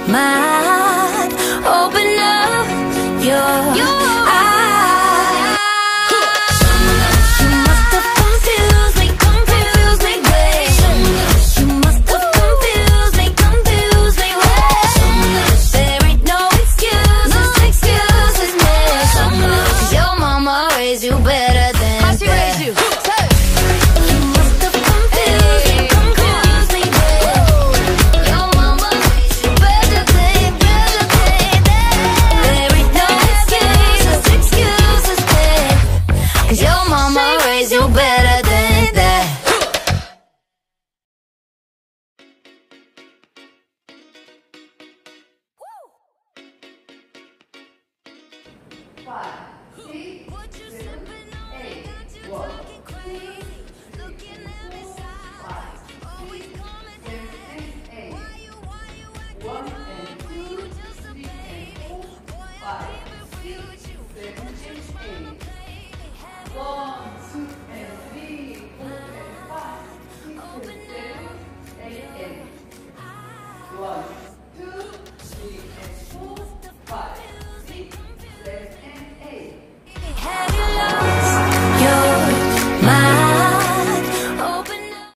mind. Open up your eyes. You must have confused me, babe. You must have confused me, babe. There ain't no excuses, babe. 'Cause your mama raised you better than that. How she raised you? You better than that. 5, 6, 7, 8, 1.